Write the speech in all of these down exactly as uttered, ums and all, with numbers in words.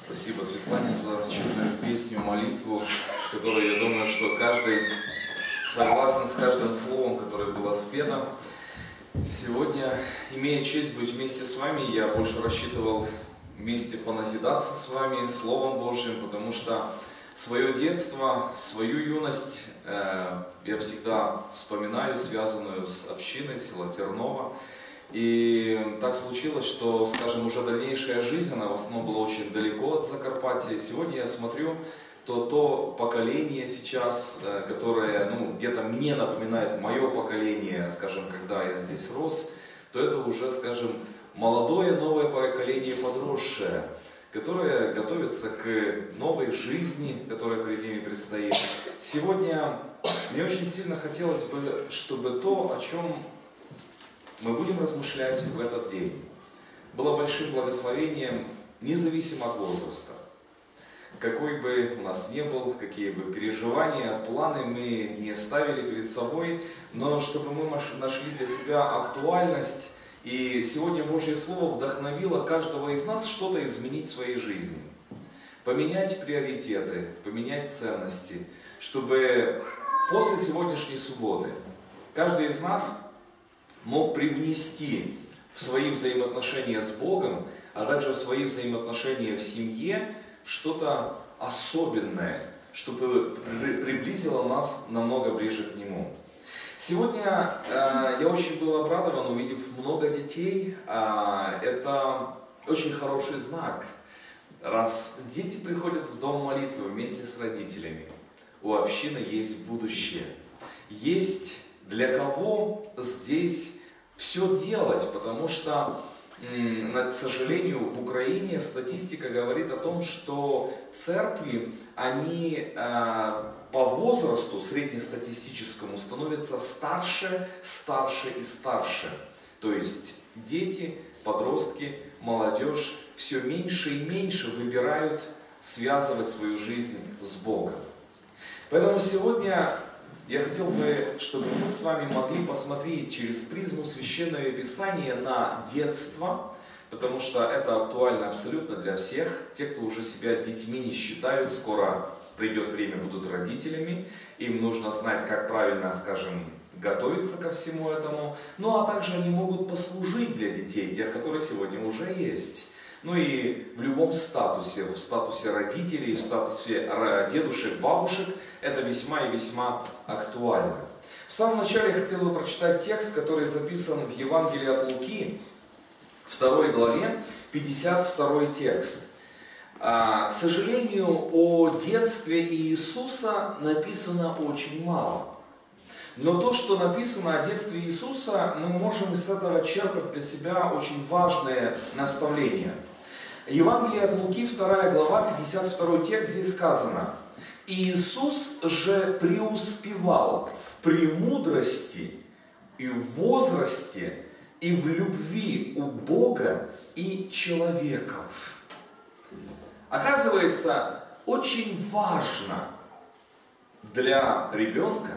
Спасибо, Светлане, за чудную песню, молитву, которую, я думаю, что каждый согласен с каждым словом, которое было спето. Сегодня, имея честь быть вместе с вами, я больше рассчитывал вместе поназидаться с вами Словом Божьим, потому что свое детство, свою юность э, я всегда вспоминаю, связанную с общиной села Терново. И так случилось, что, скажем, уже дальнейшая жизнь, она в основном была очень далеко от Закарпатья. Сегодня я смотрю, то то поколение сейчас, которое ну, где-то мне напоминает мое поколение, скажем, когда я здесь рос, то это уже, скажем, молодое новое поколение подросшее, которое готовится к новой жизни, которая перед ними предстоит. Сегодня мне очень сильно хотелось бы, чтобы то, о чем мы будем размышлять в этот день, было большим благословением, независимо от возраста. Какой бы у нас ни был, какие бы переживания, планы мы не ставили перед собой, но чтобы мы нашли для себя актуальность, и сегодня Божье Слово вдохновило каждого из нас что-то изменить в своей жизни. Поменять приоритеты, поменять ценности, чтобы после сегодняшней субботы каждый из нас мог привнести в свои взаимоотношения с Богом, а также в свои взаимоотношения в семье что-то особенное, чтобы приблизило нас намного ближе к Нему. Сегодня э, я очень был обрадован, увидев много детей. Э, это очень хороший знак. Раз дети приходят в дом молитвы вместе с родителями, у общины есть будущее. Есть для кого здесь все делать, потому что, к сожалению, в Украине статистика говорит о том, что церкви, они по возрасту среднестатистическому становятся старше, старше и старше. То есть дети, подростки, молодежь все меньше и меньше выбирают связывать свою жизнь с Богом. Поэтому сегодня я хотел бы, чтобы мы с вами могли посмотреть через призму Священного Писания на детство, потому что это актуально абсолютно для всех. Те, кто уже себя детьми не считают, скоро придет время, будут родителями. Им нужно знать, как правильно, скажем, готовиться ко всему этому. Ну а также они могут послужить для детей, тех, которые сегодня уже есть. Ну и в любом статусе, в статусе родителей, в статусе дедушек, бабушек, это весьма и весьма актуально. В самом начале я хотел бы прочитать текст, который записан в Евангелии от Луки, второй главе, пятьдесят второй текст. К сожалению, о детстве Иисуса написано очень мало. Но то, что написано о детстве Иисуса, мы можем из этого черпать для себя очень важное наставление. Евангелие от Луки, вторая глава, пятьдесят второй текст, здесь сказано: «Иисус же преуспевал в премудрости и в возрасте и в любви у Бога и человеков». Оказывается, очень важно для ребенка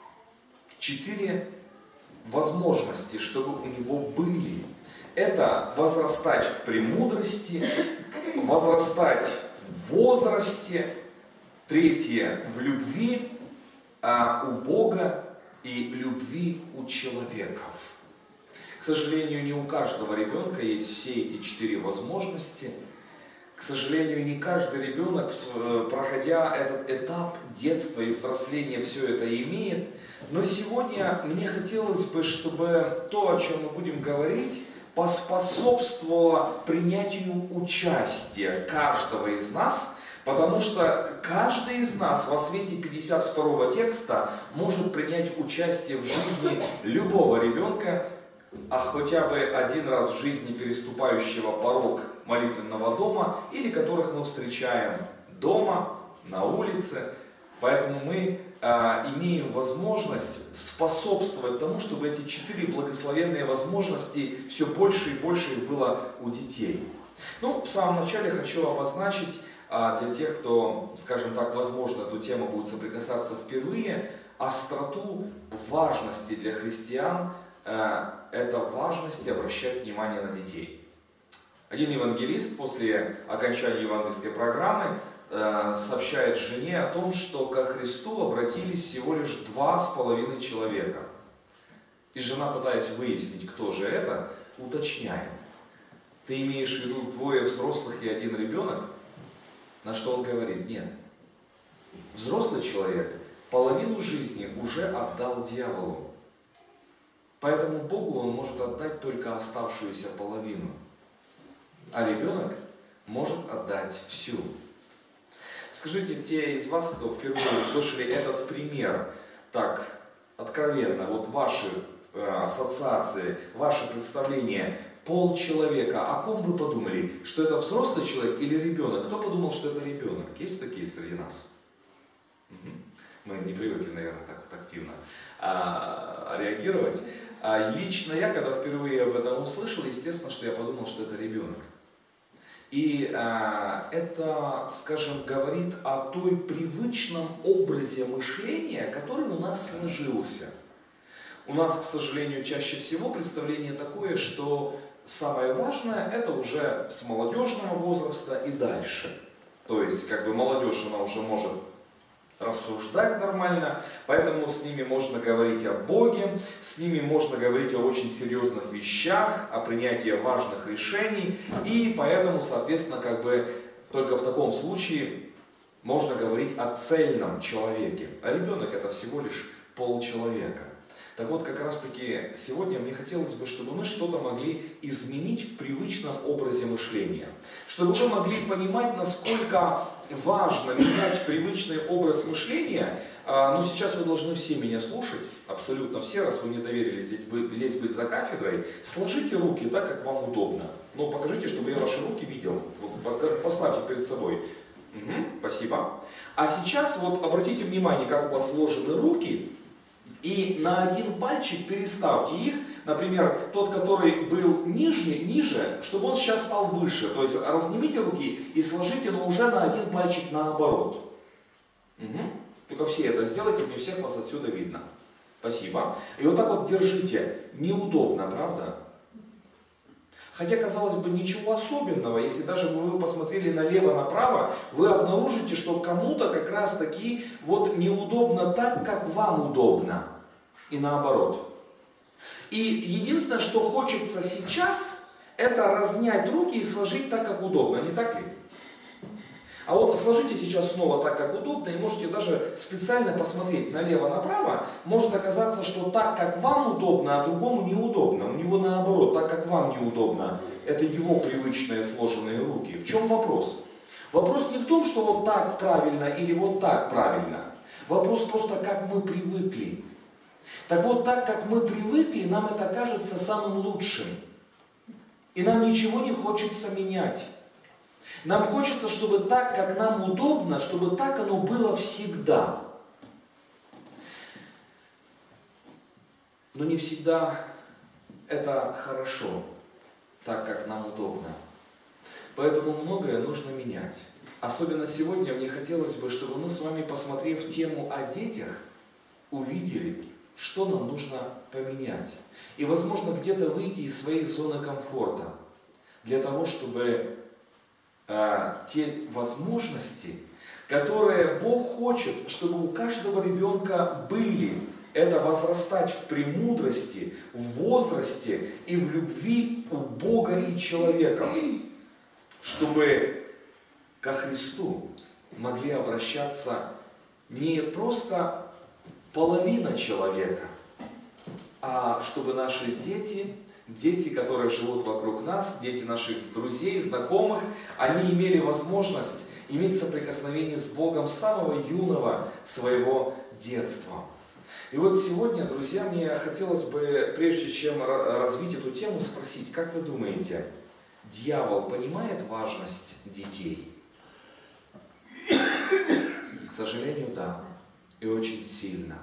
четыре возможности, чтобы у него были. Это возрастать в премудрости, возрастать в возрасте, третье в любви а у Бога и любви у человеков. К сожалению, не у каждого ребенка есть все эти четыре возможности. К сожалению, не каждый ребенок, проходя этот этап детства и взросления, все это имеет. Но сегодня мне хотелось бы, чтобы то, о чем мы будем говорить, поспособствовало принятию участия каждого из нас, потому что каждый из нас во свете пятьдесят второго текста может принять участие в жизни любого ребенка, а хотя бы один раз в жизни переступающего порог молитвенного дома, или которых мы встречаем дома, на улице. Поэтому мы а, имеем возможность способствовать тому, чтобы эти четыре благословенные возможности все больше и больше их было у детей. Ну, в самом начале хочу обозначить а, для тех, кто, скажем так, возможно, эту тему будет соприкасаться впервые, остроту важности для христиан, а, это важность обращать внимание на детей. Один евангелист после окончания евангельской программы э, сообщает жене о том, что ко Христу обратились всего лишь два с половиной человека. И жена, пытаясь выяснить, кто же это, уточняет: ты имеешь в виду двое взрослых и один ребенок? На что он говорит: нет. Взрослый человек половину жизни уже отдал дьяволу. Поэтому Богу он может отдать только оставшуюся половину. А ребенок может отдать всю. Скажите, те из вас, кто впервые услышали этот пример так откровенно, вот ваши э, ассоциации, ваши представления, полчеловека, о ком вы подумали? Что это взрослый человек или ребенок? Кто подумал, что это ребенок? Есть такие среди нас? Угу. Мы не привыкли, наверное, так вот активно а, реагировать. А лично я, когда впервые об этом услышал, естественно, что я подумал, что это ребенок. И а, это, скажем, говорит о той привычном образе мышления, который у нас сложился. У нас, к сожалению, чаще всего представление такое, что самое важное это уже с молодежного возраста и дальше. То есть, как бы молодежь, она уже может рассуждать нормально, поэтому с ними можно говорить о Боге, с ними можно говорить о очень серьезных вещах, о принятии важных решений, и поэтому, соответственно, как бы только в таком случае можно говорить о цельном человеке. А ребенок это всего лишь полчеловека. Так вот, как раз таки сегодня мне хотелось бы, чтобы мы что-то могли изменить в привычном образе мышления. Чтобы вы могли понимать, насколько важно менять привычный образ мышления. Но сейчас вы должны все меня слушать, абсолютно все, раз вы мне доверили здесь быть, здесь быть за кафедрой. Сложите руки так, как вам удобно. Но покажите, чтобы я ваши руки видел. Поставьте перед собой. Угу, спасибо. А сейчас вот обратите внимание, как у вас сложены руки. И на один пальчик переставьте их, например, тот, который был ниже, ниже, чтобы он сейчас стал выше. То есть разнимите руки и сложите, но уже на один пальчик наоборот. Угу. Только все это сделайте, мне всех вас отсюда видно. Спасибо. И вот так вот держите. Неудобно, правда? Хотя, казалось бы, ничего особенного, если даже вы посмотрели налево-направо, вы обнаружите, что кому-то как раз таки вот неудобно так, как вам удобно. И наоборот. И единственное, что хочется сейчас, это разнять руки и сложить так, как удобно, не так ли? А вот сложите сейчас снова так, как удобно, и можете даже специально посмотреть налево-направо. Может оказаться, что так, как вам удобно, а другому неудобно. У него наоборот, так, как вам неудобно. Это его привычные сложенные руки. В чем вопрос? Вопрос не в том, что вот так правильно или вот так правильно. Вопрос просто, как мы привыкли. Так вот, так, как мы привыкли, нам это кажется самым лучшим. И нам ничего не хочется менять. Нам хочется, чтобы так, как нам удобно, чтобы так оно было всегда. Но не всегда это хорошо, так, как нам удобно. Поэтому многое нужно менять. Особенно сегодня мне хотелось бы, чтобы мы с вами, посмотрев тему о детях, увидели, что нам нужно поменять. И, возможно, где-то выйти из своей зоны комфорта, для того, чтобы те возможности, которые Бог хочет, чтобы у каждого ребенка были, это возрастать в премудрости, в возрасте и в любви у Бога и человека, чтобы ко Христу могли обращаться не просто половина человека, а чтобы наши дети, дети, которые живут вокруг нас, дети наших друзей, знакомых, они имели возможность иметь соприкосновение с Богом с самого юного своего детства. И вот сегодня, друзья, мне хотелось бы, прежде чем развить эту тему, спросить, как вы думаете, дьявол понимает важность детей? К сожалению, да, и очень сильно.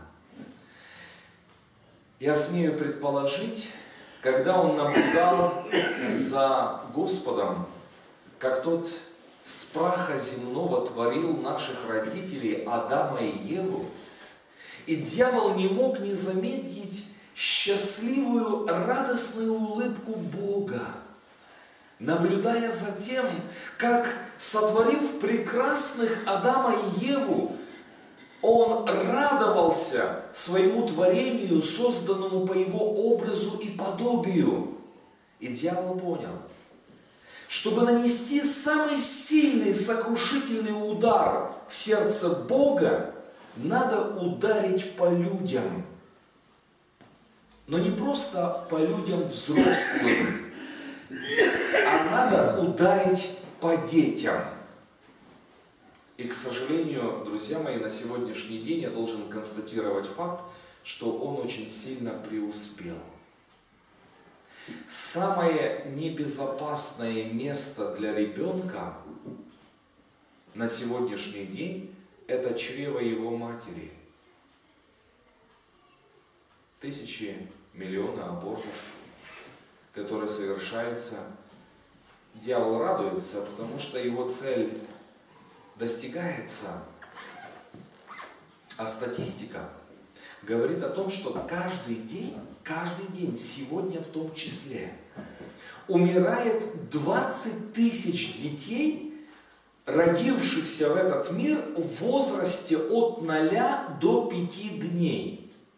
Я смею предположить, когда он наблюдал за Господом, как тот с праха земного творил наших родителей Адама и Еву, и дьявол не мог не заметить счастливую, радостную улыбку Бога наблюдая за тем, как, сотворив прекрасных Адама и Еву, он радовался своему творению, созданному по его образу и подобию. И дьявол понял, чтобы нанести самый сильный сокрушительный удар в сердце Бога, надо ударить по людям. Но не просто по людям взрослым, а надо ударить по детям. И, к сожалению, друзья мои, на сегодняшний день я должен констатировать факт, что он очень сильно преуспел. Самое небезопасное место для ребенка на сегодняшний день – это чрево его матери. Тысячи, миллионы абортов, которые совершаются. Дьявол радуется, потому что его цель достигается. А статистика говорит о том, что каждый день, каждый день, сегодня в том числе, умирает двадцать тысяч детей, родившихся в этот мир в возрасте от ноля до пяти дней.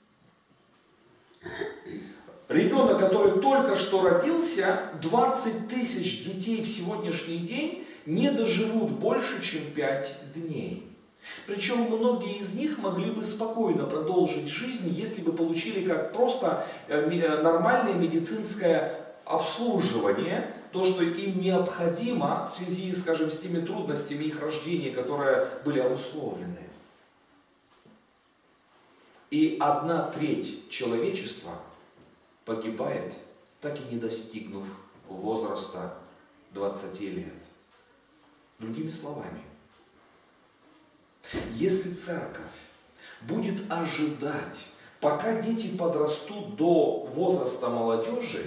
Ребенок, который только что родился, двадцать тысяч детей в сегодняшний день не доживут больше, чем пять дней. Причем многие из них могли бы спокойно продолжить жизнь, если бы получили как просто нормальное медицинское обслуживание, то, что им необходимо в связи, скажем, с теми трудностями их рождения, которые были обусловлены. И одна треть человечества погибает, так и не достигнув возраста двадцати лет. Другими словами, если церковь будет ожидать, пока дети подрастут до возраста молодежи,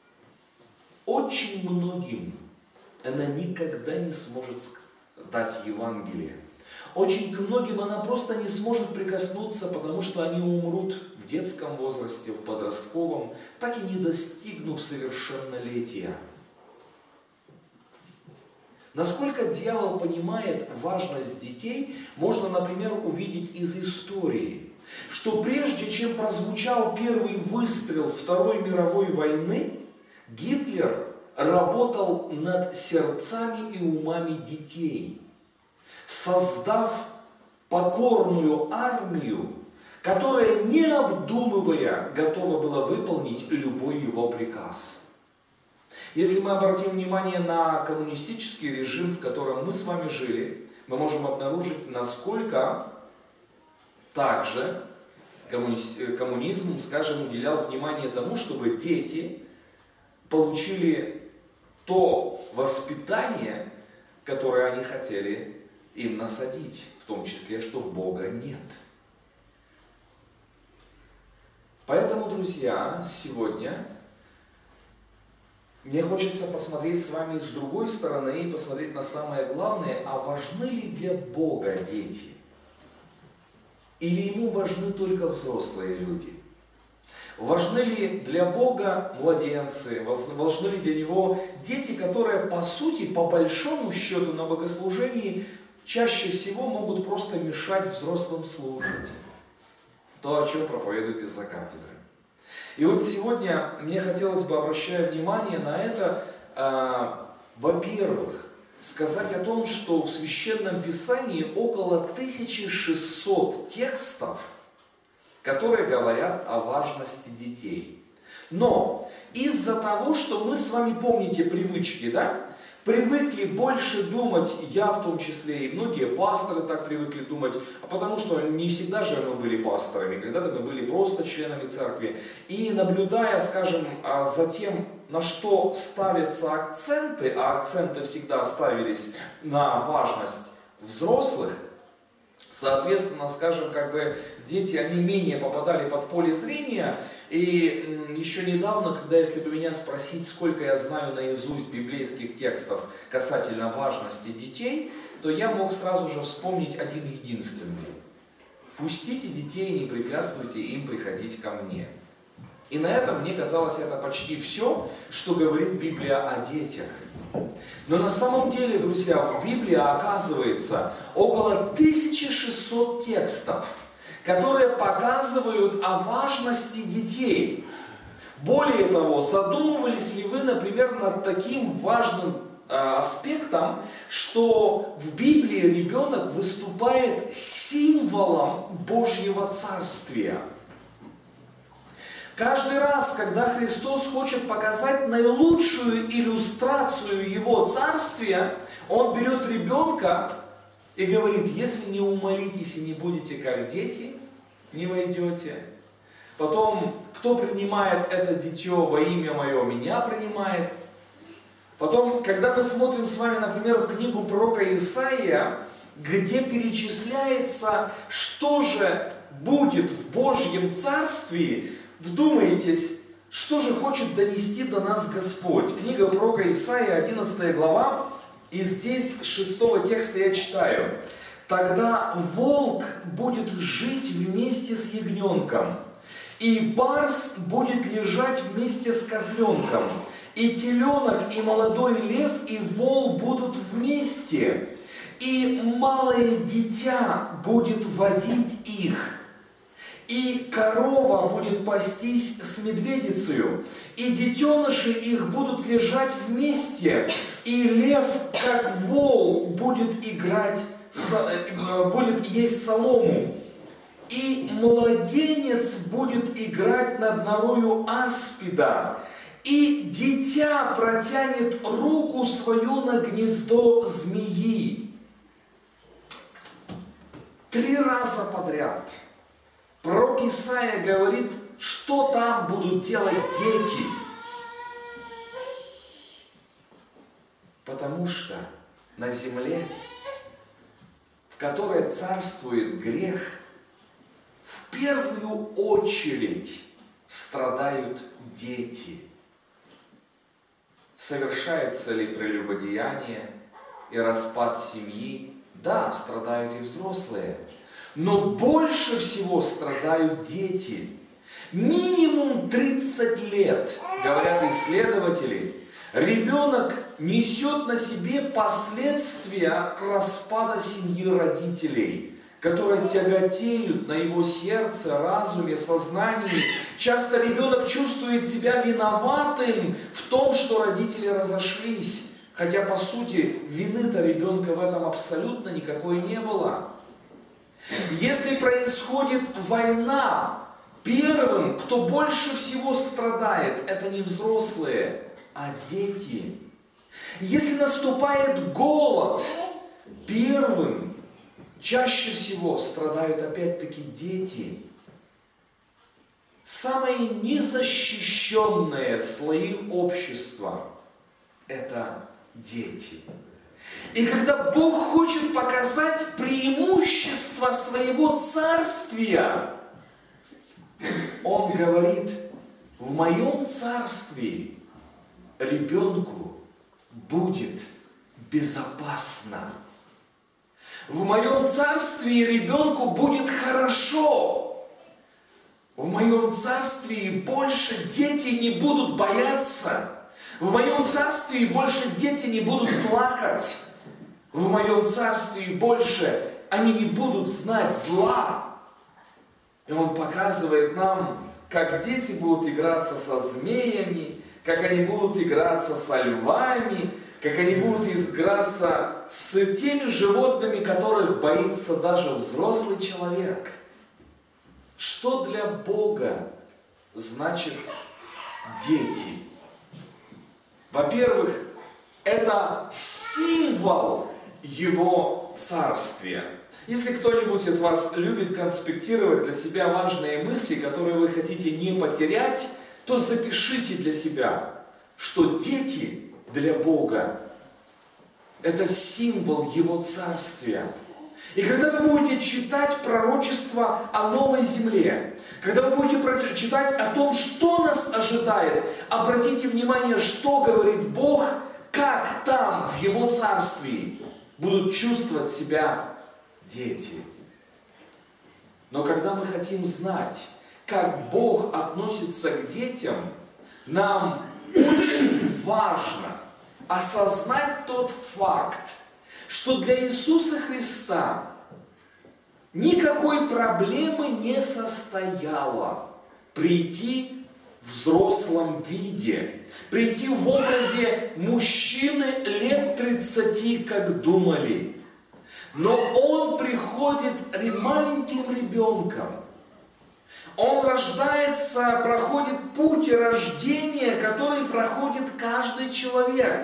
очень многим она никогда не сможет дать Евангелие. Очень к многим она просто не сможет прикоснуться, потому что они умрут в детском возрасте, в подростковом, так и не достигнув совершеннолетия. Насколько дьявол понимает важность детей, можно, например, увидеть из истории, что прежде чем прозвучал первый выстрел Второй мировой войны, Гитлер работал над сердцами и умами детей, создав покорную армию, которая, не обдумывая, готова была выполнить любой его приказ. Если мы обратим внимание на коммунистический режим, в котором мы с вами жили, мы можем обнаружить, насколько также коммунизм, скажем, уделял внимание тому, чтобы дети получили то воспитание, которое они хотели им насадить, в том числе, что Бога нет. Поэтому, друзья, сегодня мне хочется посмотреть с вами с другой стороны и посмотреть на самое главное, а важны ли для Бога дети? Или Ему важны только взрослые люди? Важны ли для Бога младенцы? Важны ли для Него дети, которые, по сути, по большому счету на богослужении чаще всего могут просто мешать взрослым слушать то, о чем проповедует из-за кафедры? И вот сегодня мне хотелось бы, обращая внимание на это, э, во-первых, сказать о том, что в Священном Писании около тысячи шестисот текстов, которые говорят о важности детей. Но из-за того, что мы с вами, помните привычки, да? Привыкли больше думать, я в том числе, и многие пасторы так привыкли думать, а потому что не всегда же мы были пасторами, когда-то мы были просто членами церкви. И наблюдая, скажем, за тем, на что ставятся акценты, а акценты всегда ставились на важность взрослых, соответственно, скажем, как бы дети, они менее попадали под поле зрения. И еще недавно, когда если бы меня спросить, сколько я знаю наизусть библейских текстов касательно важности детей, то я мог сразу же вспомнить один единственный. Пустите детей, не препятствуйте им приходить ко мне. И на этом, мне казалось, это почти все, что говорит Библия о детях. Но на самом деле, друзья, в Библии оказывается около тысячи шестисот текстов, которые показывают о важности детей. Более того, задумывались ли вы, например, над таким важным э, аспектом, что в Библии ребенок выступает символом Божьего Царствия? Каждый раз, когда Христос хочет показать наилучшую иллюстрацию Его Царствия, Он берет ребенка и говорит: если не умолитесь и не будете как дети, не войдете. Потом, кто принимает это дитё во имя Мое, Меня принимает. Потом, когда мы смотрим с вами, например, в книгу пророка Исаия, где перечисляется, что же будет в Божьем Царствии, вдумайтесь, что же хочет донести до нас Господь. Книга пророка Исаия, одиннадцатая глава, и здесь с шестого текста я читаю. «Тогда волк будет жить вместе с ягненком, и барс будет лежать вместе с козленком, и теленок, и молодой лев, и вол будут вместе, и малое дитя будет водить их». И корова будет пастись с медведицею, и детеныши их будут лежать вместе, и лев, как вол, будет играть, будет есть солому, и младенец будет играть над норою аспида, и дитя протянет руку свою на гнездо змеи. Три раза подряд пророк Исаия говорит, что там будут делать дети. Потому что на земле, в которой царствует грех, в первую очередь страдают дети. Совершается ли прелюбодеяние и распад семьи? Да, страдают и взрослые. Но больше всего страдают дети. Минимум тридцать лет, говорят исследователи, ребенок несет на себе последствия распада семьи родителей, которые тяготеют на его сердце, разуме, сознании. Часто ребенок чувствует себя виноватым в том, что родители разошлись. Хотя, по сути, вины-то ребенка в этом абсолютно никакой не было. Если происходит война, первым, кто больше всего страдает, это не взрослые, а дети. Если наступает голод, первым, чаще всего страдают опять-таки дети. Самые незащищенные слои общества – это дети. И когда Бог хочет показать преимущество своего царствия, Он говорит: в моем царстве ребенку будет безопасно. В моем царстве ребенку будет хорошо. В моем царстве больше дети не будут бояться. В моем царстве больше дети не будут плакать. В моем царстве больше они не будут знать зла. И Он показывает нам, как дети будут играться со змеями, как они будут играться со львами, как они будут играться с теми животными, которых боится даже взрослый человек. Что для Бога значит дети? Во-первых, это символ Его царствия. Если кто-нибудь из вас любит конспектировать для себя важные мысли, которые вы хотите не потерять, то запишите для себя, что дети для Бога – это символ Его царствия. И когда вы будете читать пророчество о новой земле, когда вы будете читать о том, что нас ожидает, обратите внимание, что говорит Бог, как там, в Его царстве, будут чувствовать себя дети. Но когда мы хотим знать, как Бог относится к детям, нам очень важно осознать тот факт, что для Иисуса Христа никакой проблемы не состояло прийти в взрослом виде, прийти в образе мужчины лет тридцати, как думали. Но Он приходит маленьким ребенком. Он рождается, проходит путь рождения, который проходит каждый человек,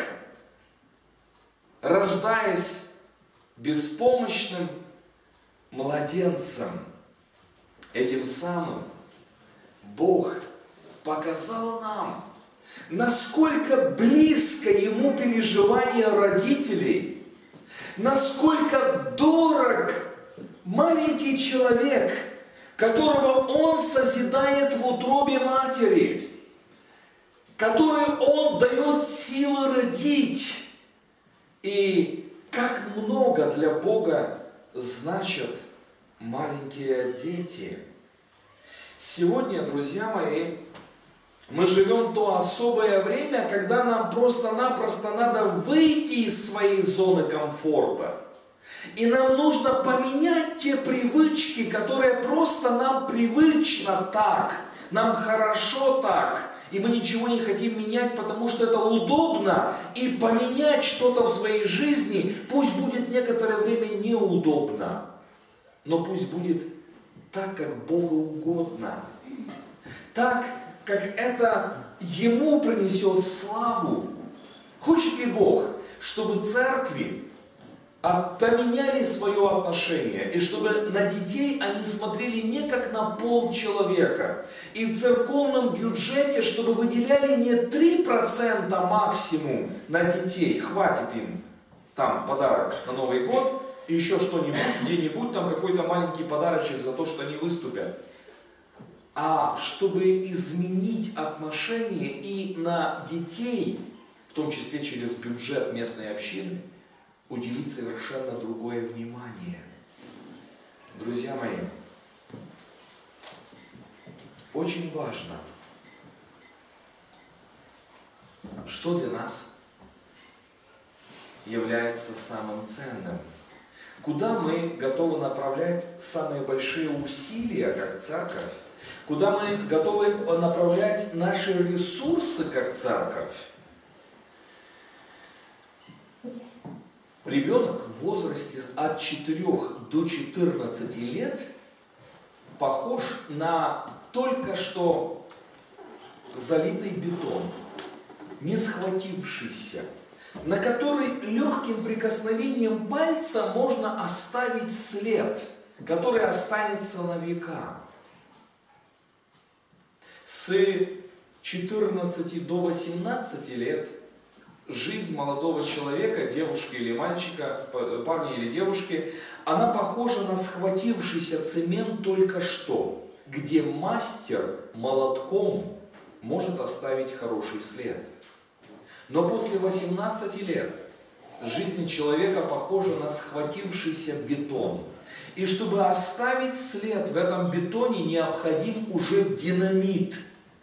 рождаясь беспомощным младенцем. Этим самым Бог показал нам, насколько близко Ему переживание родителей, насколько дорог маленький человек, которого Он созидает в утробе матери, который Он дает силы родить. И как много для Бога значат маленькие дети. Сегодня, друзья мои, мы живем то особое время, когда нам просто-напросто надо выйти из своей зоны комфорта. И нам нужно поменять те привычки, которые просто нам привычно так, нам хорошо так, и мы ничего не хотим менять, потому что это удобно, и поменять что-то в своей жизни, пусть будет некоторое время неудобно, но пусть будет так, как Богу угодно, так, как это Ему принесет славу. Хочет ли Бог, чтобы церкви поменяли свое отношение, и чтобы на детей они смотрели не как на полчеловека, и в церковном бюджете, чтобы выделяли не три процента максимум на детей, хватит им там подарок на Новый год, и еще что-нибудь, где-нибудь там какой-то маленький подарочек за то, что они выступят, а чтобы изменить отношение и на детей, в том числе через бюджет местной общины, уделить совершенно другое внимание. Друзья мои, очень важно, что для нас является самым ценным, куда мы готовы направлять самые большие усилия, как церковь, куда мы готовы направлять наши ресурсы, как церковь. Ребенок в возрасте от четырёх до четырнадцати лет похож на только что залитый бетон, не схватившийся, на который легким прикосновением пальца можно оставить след, который останется на века. С четырнадцати до восемнадцати лет жизнь молодого человека, девушки или мальчика, парня или девушки, она похожа на схватившийся цемент только что, где мастер молотком может оставить хороший след. Но после восемнадцати лет жизнь человека похожа на схватившийся бетон. И чтобы оставить след в этом бетоне, необходим уже динамит.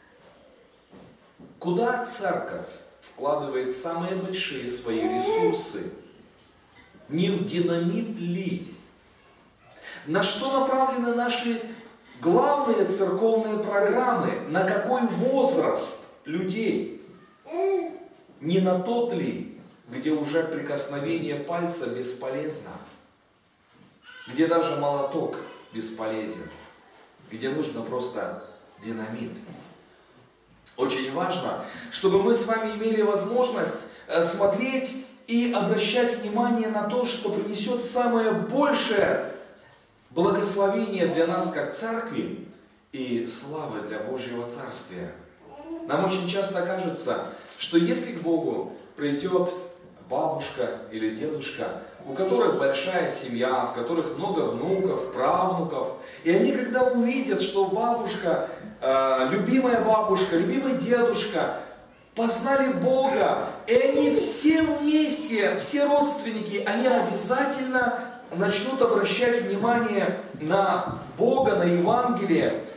Куда церковь вкладывает самые большие свои ресурсы? Не в динамит ли? На что направлены наши главные церковные программы? На какой возраст людей? Не на тот ли, где уже прикосновение пальца бесполезно? Где даже молоток бесполезен? Где нужно просто динамит? Очень важно, чтобы мы с вами имели возможность смотреть и обращать внимание на то, что принесет самое большее благословение для нас, как церкви, и славы для Божьего Царствия. Нам очень часто кажется, что если к Богу придет бабушка или дедушка, у которых большая семья, в которых много внуков, правнуков, и они когда увидят, что бабушка, э, любимая бабушка, любимый дедушка познали Бога, и они все вместе, все родственники, они обязательно начнут обращать внимание на Бога, на Евангелие,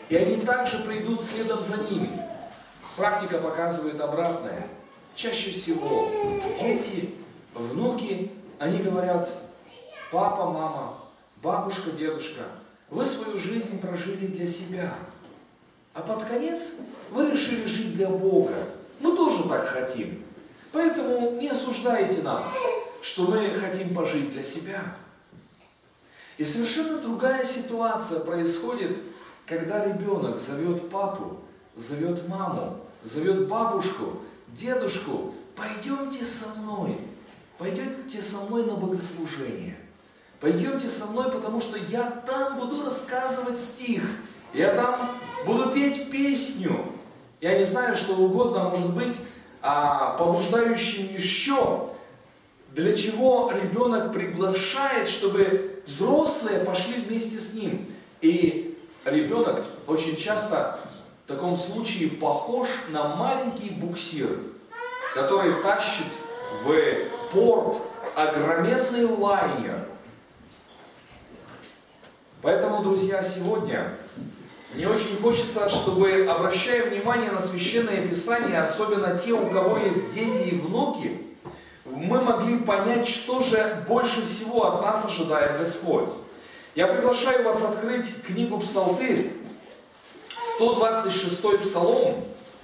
и они также придут следом за ними. Практика показывает обратное. Чаще всего дети, внуки, они говорят: папа, мама, бабушка, дедушка, вы свою жизнь прожили для себя, а под конец вы решили жить для Бога. Мы тоже так хотим. Поэтому не осуждайте нас, что мы хотим пожить для себя. И совершенно другая ситуация происходит, когда ребенок зовет папу, зовет маму, зовет бабушку, дедушку: пойдемте со мной, пойдемте со мной на богослужение. Пойдемте со мной, потому что я там буду рассказывать стих, я там буду петь песню. Я не знаю, что угодно может быть а, побуждающим еще, для чего ребенок приглашает, чтобы взрослые пошли вместе с ним. И ребенок очень часто в таком случае похож на маленький буксир, который тащит в порт огроменный лайнер. Поэтому, друзья, сегодня мне очень хочется, чтобы, обращая внимание на Священное Писание, особенно те, у кого есть дети и внуки, мы могли понять, что же больше всего от нас ожидает Господь. Я приглашаю вас открыть книгу Псалтырь, сто двадцать шестой Псалом.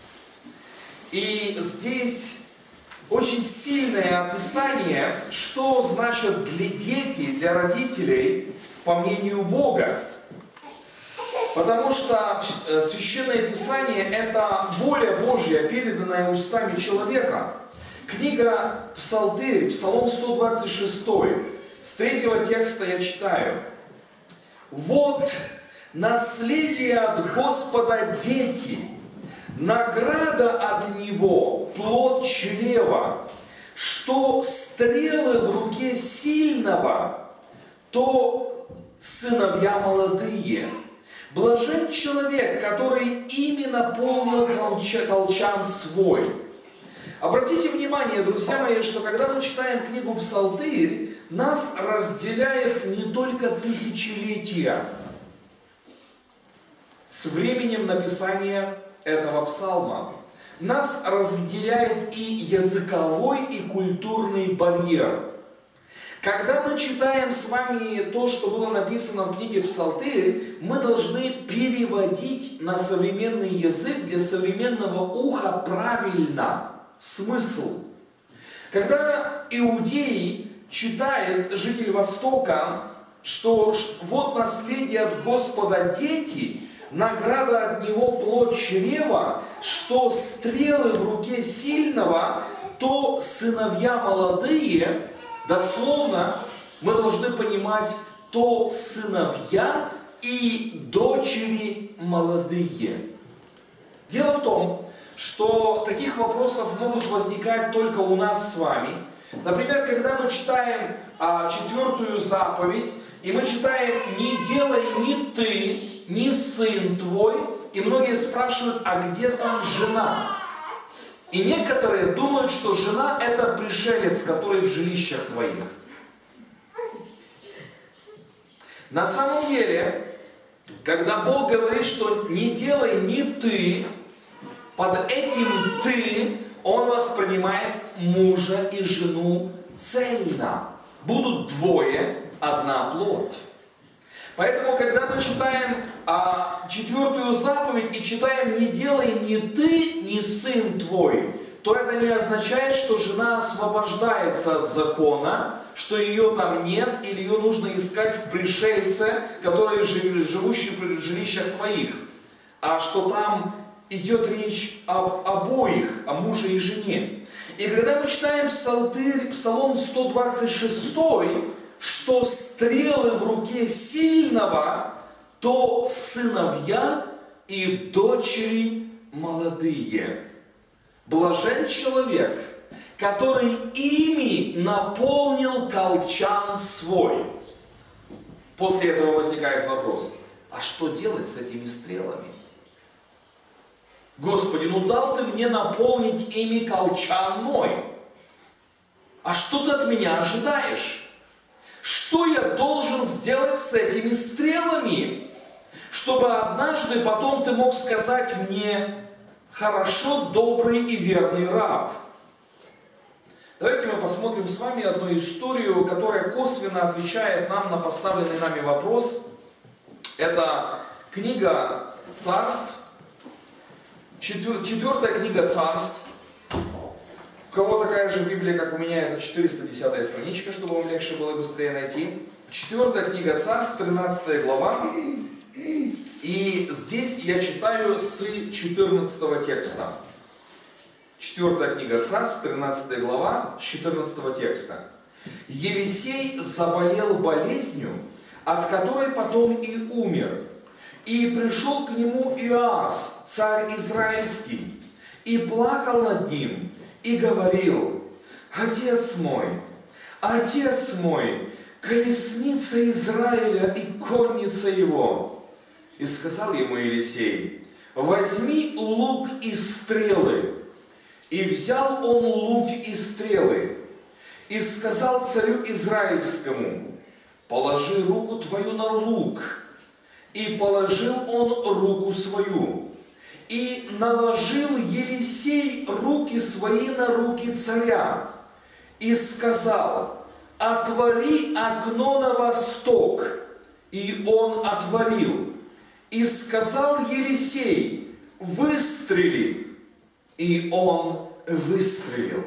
И здесь очень сильное описание, что значит для детей, для родителей, по мнению Бога. Потому что Священное Писание – это воля Божья, переданная устами человека. Книга Псалтырь, Псалом сто двадцать шесть, с третьего текста я читаю. «Вот наследие от Господа дети, награда от Него плод чрева, что стрелы в руке сильного, то сыновья молодые. Блажен человек, который ими наполнил колчан свой». Обратите внимание, друзья мои, что когда мы читаем книгу Псалтырь, нас разделяет не только тысячелетия с временем написания этого псалма. Нас разделяет и языковой, и культурный барьер. Когда мы читаем с вами то, что было написано в книге Псалтырь, мы должны переводить на современный язык для современного уха правильно смысл. Когда иудеи читает, житель Востока, что вот наследие от Господа дети, награда от Него плод чрева, что стрелы в руке сильного, то сыновья молодые, дословно мы должны понимать, то сыновья и дочери молодые. Дело в том, что таких вопросов могут возникать только у нас с вами. Например, когда мы читаем а, четвертую заповедь, и мы читаем «не делай ни ты, ни сын твой», и многие спрашивают: а где там жена? И некоторые думают, что жена – это пришелец, который в жилищах твоих. На самом деле, когда Бог говорит, что «не делай ни ты», под этим «ты» Он воспринимает мужа и жену цельно. Будут двое, одна плоть. Поэтому, когда мы читаем а, четвертую заповедь и читаем «не делай ни ты, ни сын твой», то это не означает, что жена освобождается от закона, что ее там нет, или ее нужно искать в пришельце, которые живущие в жилищах твоих, а что там идет речь об обоих, о муже и жене. И когда мы читаем Псалтырь, Псалом сто двадцать шесть, что стрелы в руке сильного, то сыновья и дочери молодые. Блажен человек, который ими наполнил колчан свой. После этого возникает вопрос: а что делать с этими стрелами? Господи, ну дал ты мне наполнить ими колчан мой. А что ты от меня ожидаешь? Что я должен сделать с этими стрелами? чтобы однажды потом ты мог сказать мне: хорошо, добрый и верный раб. Давайте мы посмотрим с вами одну историю, которая косвенно отвечает нам на поставленный нами вопрос. Это книга Царств, четвертая книга Царств. У кого такая же Библия, как у меня, это четыреста десятая страничка, чтобы вам легче было быстрее найти. Четвертая книга Царств, тринадцатая глава. И здесь я читаю с четырнадцатого текста. Четвертая книга Царств, тринадцатая глава, с четырнадцатого текста. «Елисей заболел болезнью, от которой потом и умер. И пришел к нему Иоас, царь израильский, и плакал над ним, и говорил: отец мой, отец мой, колесница Израиля и конница его. И сказал ему Елисей: возьми лук и стрелы. И взял он лук и стрелы, и сказал царю израильскому: положи руку твою на лук. И положил он руку свою. И наложил Елисей руки свои на руки царя, и сказал: отвори окно на восток. И он отворил. И сказал Елисей: выстрели. И он выстрелил.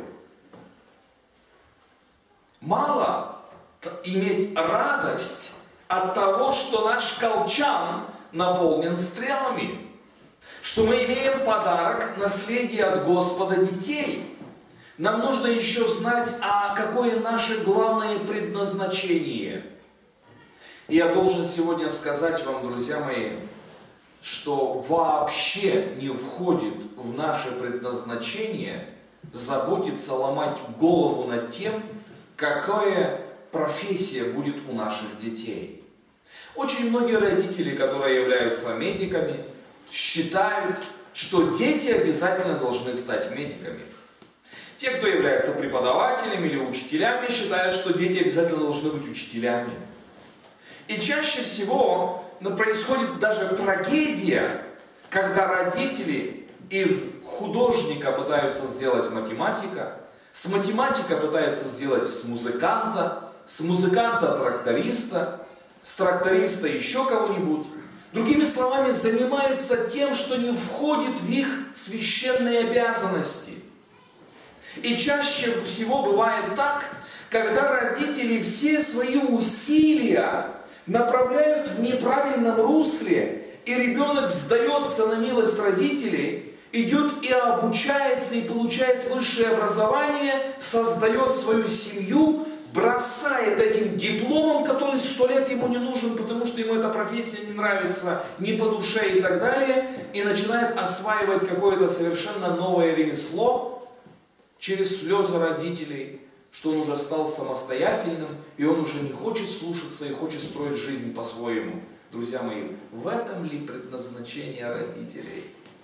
Мало иметь радость от того, что наш колчан наполнен стрелами, что мы имеем подарок, наследие от Господа детей. Нам нужно еще знать, а какое наше главное предназначение. И я должен сегодня сказать вам, друзья мои, что вообще не входит в наше предназначение заботиться, ломать голову над тем, какая профессия будет у наших детей. Очень многие родители, которые являются медиками, считают, что дети обязательно должны стать медиками. Те, кто является преподавателями или учителями, считают, что дети обязательно должны быть учителями. И чаще всего происходит даже трагедия, когда родители из художника пытаются сделать математика, с математика пытаются сделать с музыканта, с музыканта тракториста, с тракториста еще кого-нибудь. Другими словами, занимаются тем, что не входит в их священные обязанности. И чаще всего бывает так, когда родители все свои усилия направляют в неправильном русле, и ребенок сдается на милость родителей, идет и обучается, и получает высшее образование, создает свою семью, бросает этим дипломом, который сто лет ему не нужен, потому что ему эта профессия не нравится, не по душе и так далее, и начинает осваивать какое-то совершенно новое ремесло через слезы родителей, что он уже стал самостоятельным, и он уже не хочет слушаться и хочет строить жизнь по-своему. Друзья мои, в этом ли предназначение родителей?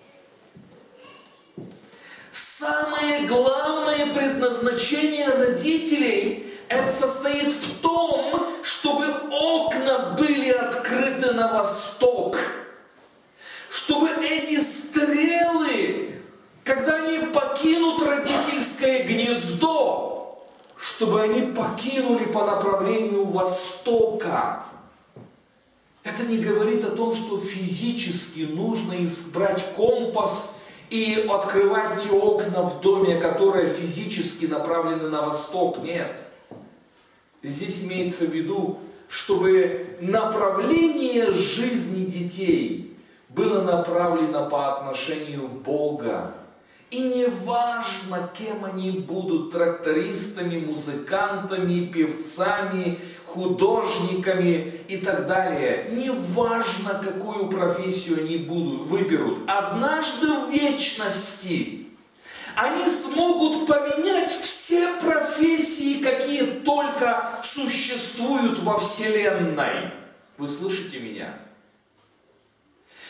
Самое главное предназначение родителей это состоит в том, чтобы окна были открыты на восток. Чтобы эти стрелы, когда они покинут родительское гнездо, чтобы они покинули по направлению востока. Это не говорит о том, что физически нужно избрать компас и открывать те окна в доме, которые физически направлены на восток. Нет. Здесь имеется в виду, чтобы направление жизни детей было направлено по отношению к Богу. И не важно, кем они будут, трактористами, музыкантами, певцами, художниками и так далее. Не важно, какую профессию они будут, выберут. Однажды в вечности они смогут поменять все профессии, какие только существуют во Вселенной. Вы слышите меня?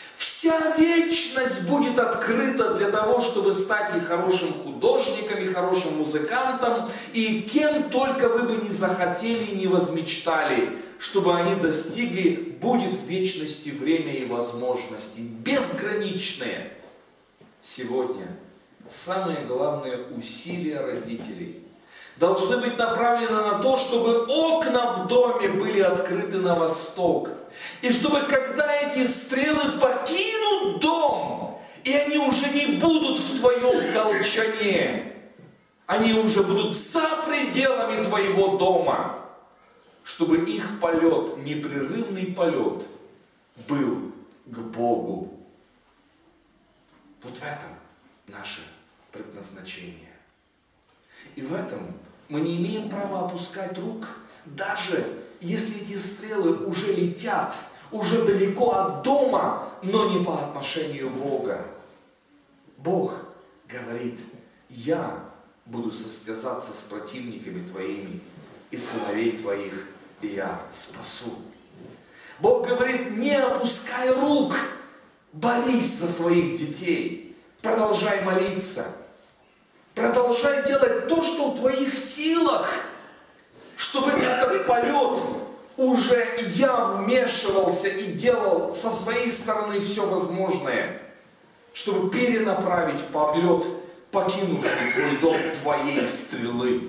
Вся вечность будет открыта для того, чтобы стать и хорошим художником, и хорошим музыкантом, и кем только вы бы не захотели, не возмечтали, чтобы они достигли, будет в вечности время и возможности, безграничные. Сегодня самые главные усилия родителей должны быть направлены на то, чтобы окна в доме были открыты на восток. И чтобы, когда эти стрелы покинут дом, и они уже не будут в твоем колчане, они уже будут за пределами твоего дома, чтобы их полет, непрерывный полет, был к Богу. Вот в этом наше предназначение. И в этом мы не имеем права опускать рук, даже если эти стрелы уже летят, уже далеко от дома, но не по отношению Бога. Бог говорит: я буду состязаться с противниками твоими, и сыновей твоих я спасу. Бог говорит: не опускай рук, борись за своих детей, продолжай молиться, продолжай делать то, что в твоих силах, чтобы этот полет уже я вмешивался и делал со своей стороны все возможное, чтобы перенаправить полет, покинувший твой дом, твоей стрелы.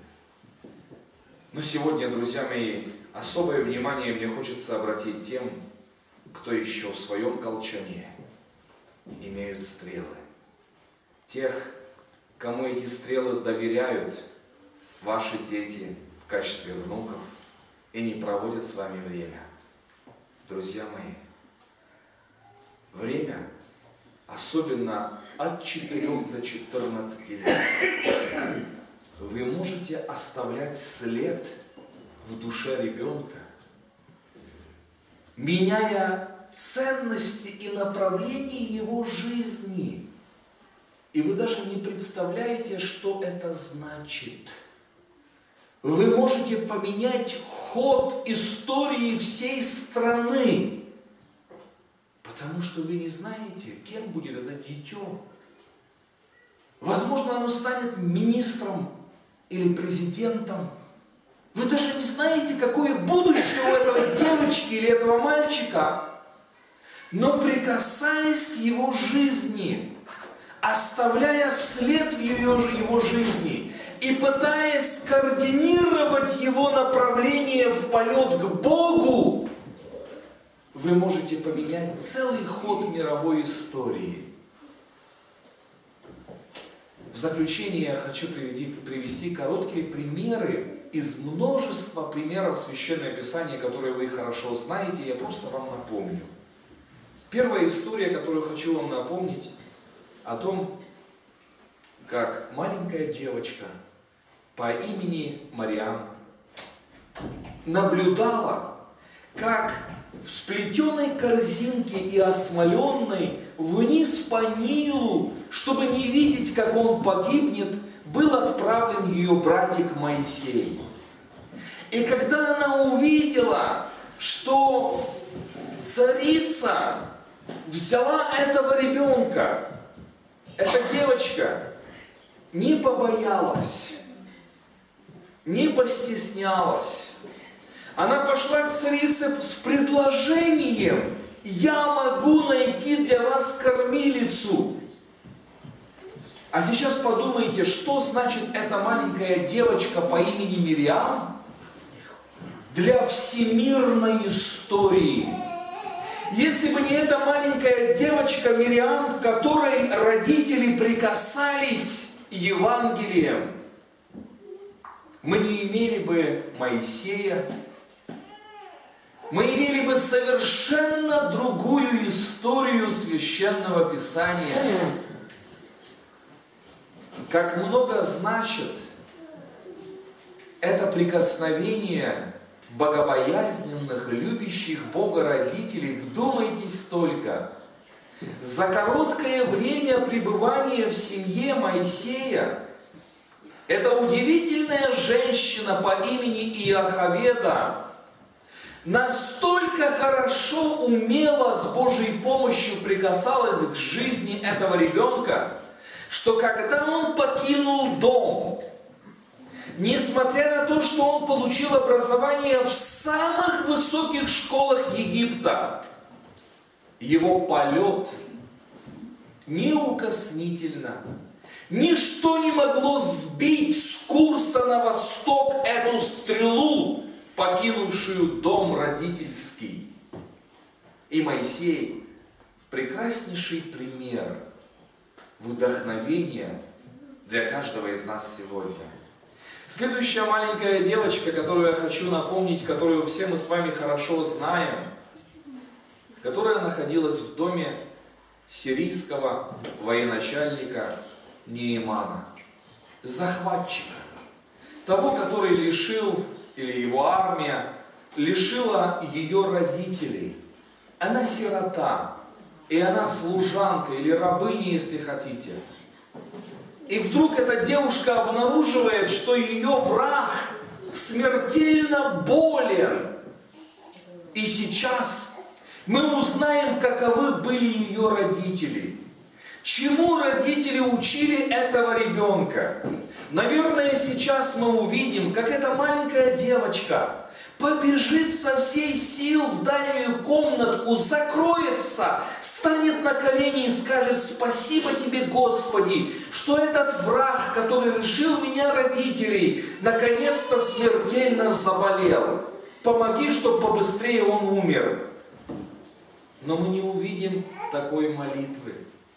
Но сегодня, друзья мои, особое внимание мне хочется обратить тем, кто еще в своем колчане имеют стрелы. Тех, кому эти стрелы доверяют ваши дети в качестве внуков и не проводят с вами время. Друзья мои, время, особенно от четырёх до четырнадцати лет, вы можете оставлять след в душе ребенка, меняя ценности и направление его жизни. И вы даже не представляете, что это значит. Вы можете поменять ход истории всей страны, потому что вы не знаете, кем будет это дитё. Возможно, оно станет министром или президентом. Вы даже не знаете, какое будущее у этого девочки или этого мальчика. Но прикасаясь к его жизни, оставляя след в его, его жизни и пытаясь скоординировать его направление в полет к Богу, вы можете поменять целый ход мировой истории. В заключение я хочу привести, привести короткие примеры из множества примеров Священного Писания, которые вы хорошо знаете, я просто вам напомню. Первая история, которую хочу вам напомнить, о том, как маленькая девочка по имени Мариам наблюдала, как в сплетенной корзинке и осмоленной вниз по Нилу, чтобы не видеть, как он погибнет, был отправлен ее братик Моисей. И когда она увидела, что царица взяла этого ребенка, эта девочка не побоялась, не постеснялась. Она пошла к царице с предложением: я могу найти для вас кормилицу. А сейчас подумайте, что значит эта маленькая девочка по имени Мириам для всемирной истории. Если бы не эта маленькая девочка Мириам, в которой родители прикасались Евангелием, мы не имели бы Моисея, мы имели бы совершенно другую историю Священного Писания. Как много значит это прикосновение богобоязненных, любящих Бога родителей. Вдумайтесь только. За короткое время пребывания в семье Моисея эта удивительная женщина по имени Иохаведа настолько хорошо, умело, с Божьей помощью прикасалась к жизни этого ребенка, что когда он покинул дом, несмотря на то, что он получил образование в самых высоких школах Египта, его полет неукоснительно, ничто не могло сбить с курса на восток эту стрелу, покинувшую дом родительский. И Моисей – прекраснейший пример вдохновения для каждого из нас сегодня. Следующая маленькая девочка, которую я хочу напомнить, которую все мы с вами хорошо знаем, которая находилась в доме сирийского военачальника Неемана, захватчика, того, который лишил, или его армия, лишила ее родителей. Она сирота, и она служанка, или рабыня, если хотите. И вдруг эта девушка обнаруживает, что ее враг смертельно болен. И сейчас мы узнаем, каковы были ее родители. Чему родители учили этого ребенка? Наверное, сейчас мы увидим, как эта маленькая девочка побежит со всей сил в дальнюю комнатку, закроется, станет на колени и скажет: «Спасибо тебе, Господи, что этот враг, который лишил меня родителей, наконец-то смертельно заболел. Помоги, чтобы побыстрее он умер». Но мы не увидим такой молитвы.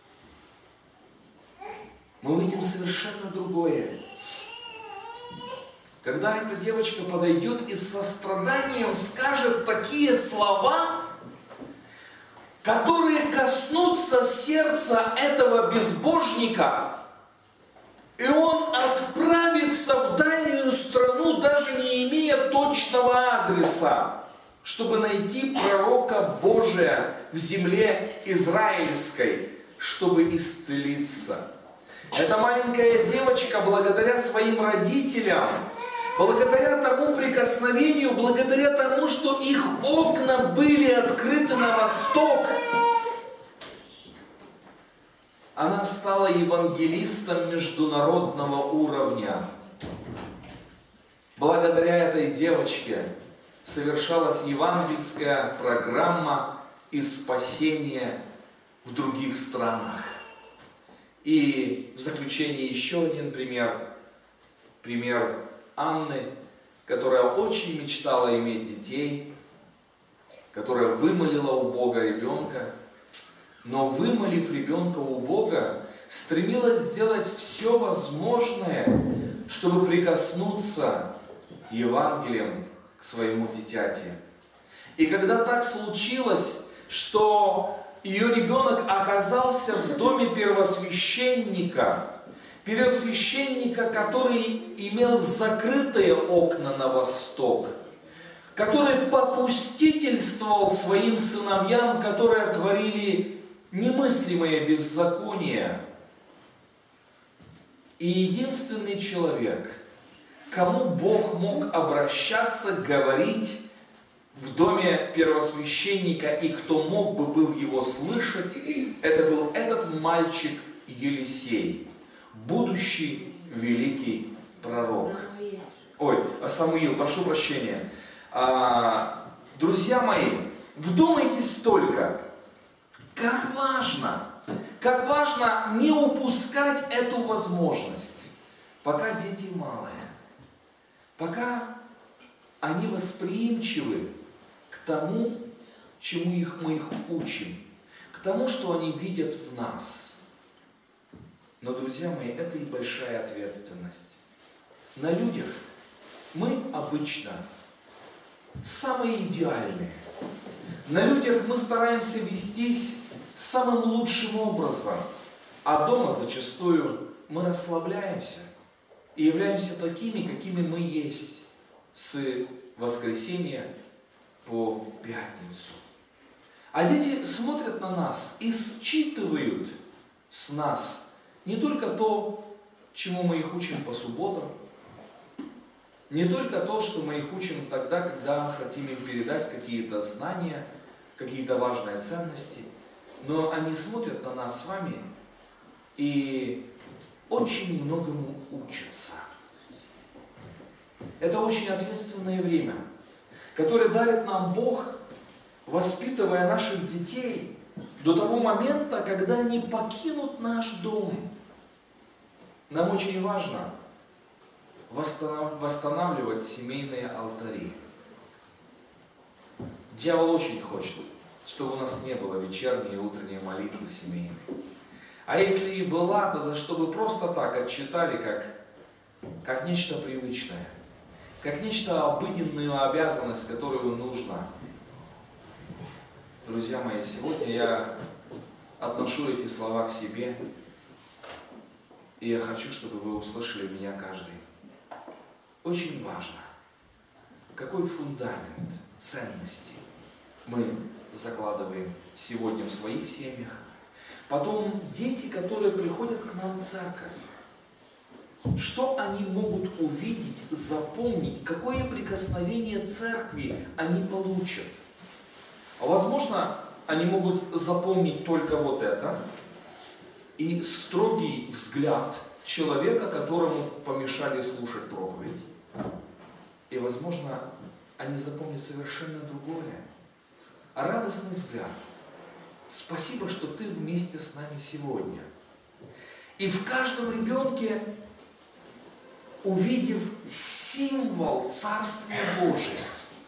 Мы увидим совершенно другое. Когда эта девочка подойдет и с состраданием скажет такие слова, которые коснутся сердца этого безбожника, и он отправится в дальнюю страну, даже не имея точного адреса, чтобы найти пророка Божия в земле израильской, чтобы исцелиться. Эта маленькая девочка, благодаря своим родителям, благодаря тому прикосновению, благодаря тому, что их окна были открыты на восток, она стала евангелистом международного уровня. Благодаря этой девочке совершалась евангельская программа и спасение в других странах. И в заключение еще один пример. Пример Анны, которая очень мечтала иметь детей, которая вымолила у Бога ребенка, но, вымолив ребенка у Бога, стремилась сделать все возможное, чтобы прикоснуться Евангелием к своему дитяти. И когда так случилось, что ее ребенок оказался в доме первосвященника, первосвященника, который имел закрытые окна на восток, который попустительствовал своим сыновьям, которые творили немыслимые беззакония. И единственный человек, кому Бог мог обращаться, говорить в доме первосвященника, и кто мог бы был его слышать, это был этот мальчик Елисей, будущий великий пророк. Ой, Самуил, прошу прощения. А, друзья мои, вдумайтесь только, как важно, как важно не упускать эту возможность, пока дети малые, пока они восприимчивы к тому, чему их, мы их учим, к тому, что они видят в нас. Но, друзья мои, это и большая ответственность. На людях мы обычно самые идеальные. На людях мы стараемся вестись самым лучшим образом, а дома зачастую мы расслабляемся и являемся такими, какими мы есть, с воскресенья по пятницу. А дети смотрят на нас и считывают с нас не только то, чему мы их учим по субботам, Не только то, что мы их учим тогда, когда хотим им передать какие-то знания, какие-то важные ценности, но они смотрят на нас с вами и очень многому учатся. Это очень ответственное время, которое дарит нам Бог, воспитывая наших детей до того момента, когда они покинут наш дом. Нам очень важно восстанавливать семейные алтари. Дьявол очень хочет, чтобы у нас не было вечерней и утренней молитвы семейной. А если и была, тогда чтобы просто так отчитали, как, как нечто привычное, как нечто обыденную обязанность, которую нужно. Друзья мои, сегодня я отношу эти слова к себе, и я хочу, чтобы вы услышали меня каждый. Очень важно, какой фундамент ценностей мы закладываем сегодня в своих семьях. Потом дети, которые приходят к нам в церковь, что они могут увидеть, запомнить, какое прикосновение церкви они получат. Возможно, они могут запомнить только вот это и строгий взгляд человека, которому помешали слушать проповедь. И, возможно, они запомнят совершенно другое. А радостный взгляд. Спасибо, что ты вместе с нами сегодня. И в каждом ребенке, увидев символ Царствия Божия,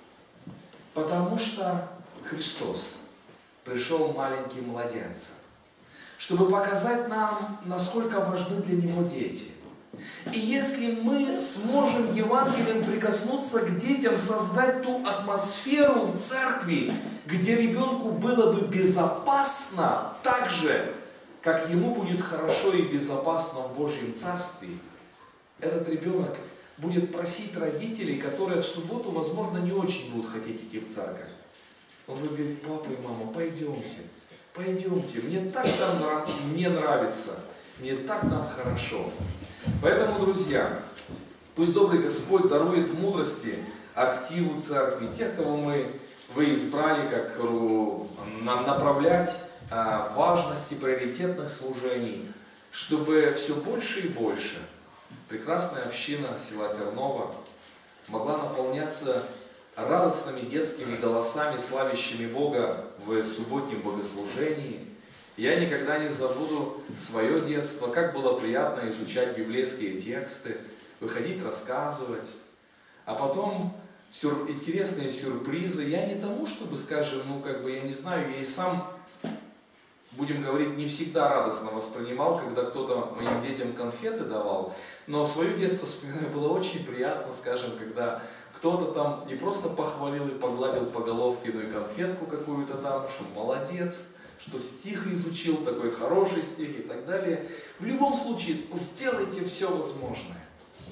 потому что Христос пришел маленьким младенцем, чтобы показать нам, насколько важны для Него дети. И если мы сможем Евангелием прикоснуться к детям, создать ту атмосферу в церкви, где ребенку было бы безопасно, так же, как ему будет хорошо и безопасно в Божьем Царстве, этот ребенок будет просить родителей, которые в субботу, возможно, не очень будут хотеть идти в церковь. Он будет говорить: папа и мама, пойдемте, пойдемте, мне так там мне нравится, мне так там хорошо. Поэтому, друзья, пусть добрый Господь дарует мудрости активу церкви, тех, кого мы, вы избрали, как направлять важности приоритетных служений, чтобы все больше и больше прекрасная община села Терново могла наполняться радостными детскими голосами, славящими Бога в субботнем богослужении. Я никогда не забуду свое детство, как было приятно изучать библейские тексты, выходить рассказывать, а потом сюр, интересные сюрпризы. Я не тому, чтобы, скажем, ну как бы, я не знаю, я и сам, будем говорить, не всегда радостно воспринимал, когда кто-то моим детям конфеты давал, но свое детство вспоминаю, было очень приятно, скажем, когда кто-то там не просто похвалил и погладил по головке, но и конфетку какую-то там, что молодец, что стих изучил, такой хороший стих и так далее. В любом случае, сделайте все возможное,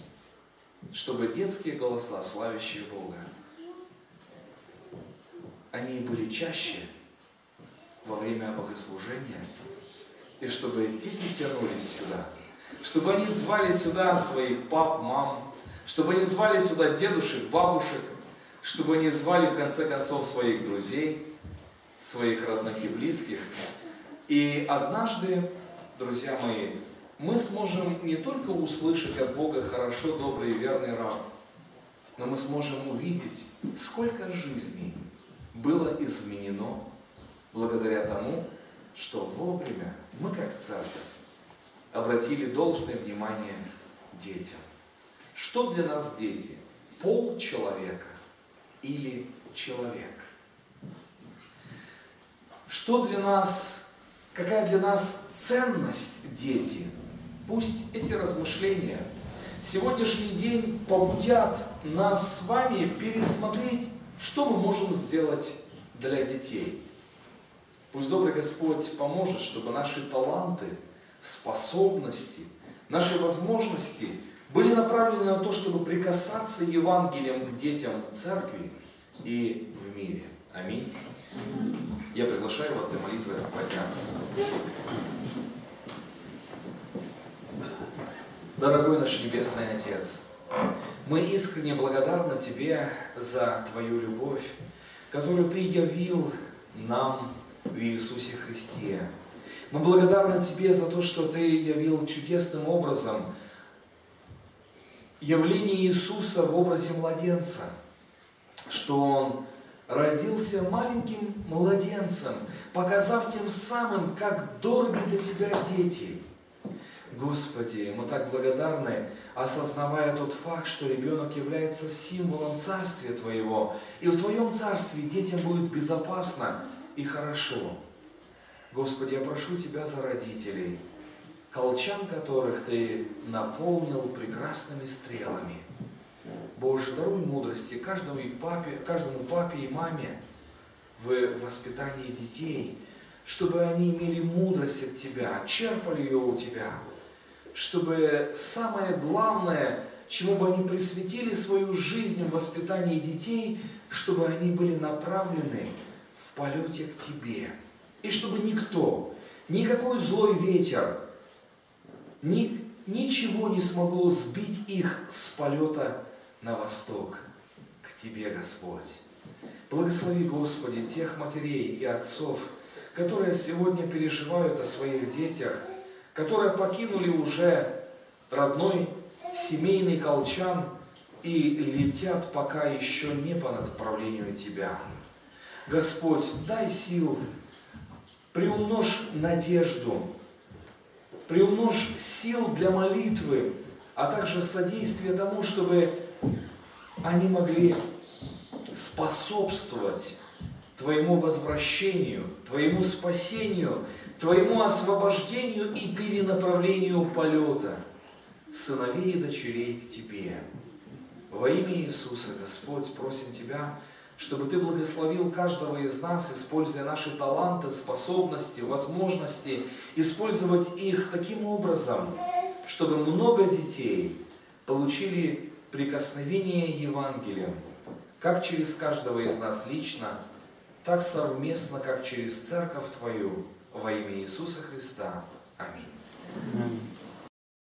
чтобы детские голоса, славящие Бога, они были чаще во время богослужения, и чтобы дети тянулись сюда, чтобы они звали сюда своих пап, мам, чтобы они звали сюда дедушек, бабушек, чтобы они звали в конце концов своих друзей, своих родных и близких. И однажды, друзья мои, мы сможем не только услышать от Бога хорошо, добрый и верный раб, но мы сможем увидеть, сколько жизней было изменено благодаря тому, что вовремя мы, как церковь, обратили должное внимание детям. Что для нас дети? Пол человека или человек? Что для нас, какая для нас ценность дети? Пусть эти размышления сегодняшний день побудят нас с вами пересмотреть, что мы можем сделать для детей. Пусть добрый Господь поможет, чтобы наши таланты, способности, наши возможности были направлены на то, чтобы прикасаться Евангелием к детям в церкви и в мире. Аминь. Я приглашаю вас для молитвы подняться. Дорогой наш Небесный Отец, Мы искренне благодарны Тебе за Твою любовь, которую Ты явил нам в Иисусе Христе. Мы благодарны Тебе за то, что Ты явил чудесным образом явление Иисуса в образе младенца, что Он родился маленьким младенцем, показав тем самым, как дороги для Тебя дети. Господи, мы так благодарны, осознавая тот факт, что ребенок является символом Царствия Твоего, и в Твоем Царстве детям будет безопасно и хорошо. Господи, я прошу Тебя за родителей, колчан которых Ты наполнил прекрасными стрелами. Боже, даруй мудрости каждому папе, каждому папе и маме в воспитании детей, чтобы они имели мудрость от Тебя, черпали ее у Тебя, чтобы самое главное, чему бы они присвятили свою жизнь в воспитании детей, чтобы они были направлены в полете к Тебе. И чтобы никто, никакой злой ветер, ни, ничего не смогло сбить их с полета на восток, к Тебе, Господь. Благослови, Господи, тех матерей и отцов, которые сегодня переживают о своих детях, которые покинули уже родной семейный колчан и летят пока еще не по направлению Тебя. Господь, дай сил, приумножь надежду, приумножь сил для молитвы, а также содействие тому, чтобы они могли способствовать Твоему возвращению, Твоему спасению, Твоему освобождению и перенаправлению полета сыновей и дочерей к Тебе. Во имя Иисуса, Господь, просим Тебя, чтобы Ты благословил каждого из нас, используя наши таланты, способности, возможности, использовать их таким образом, чтобы много детей получили прикосновение Евангелием, как через каждого из нас лично, так совместно, как через Церковь Твою, во имя Иисуса Христа. Аминь.